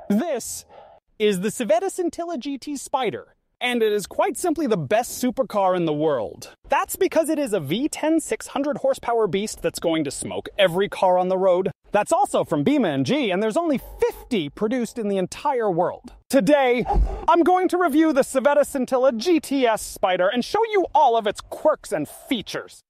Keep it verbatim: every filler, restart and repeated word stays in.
This is the Civetta Scintilla G T Spider, and it is quite simply the best supercar in the world. That's because it is a V ten six hundred horsepower beast that's going to smoke every car on the road. That's also from B M and G, and there's only fifty produced in the entire world. Today, I'm going to review the Civetta Scintilla G T S Spider and show you all of its quirks and features.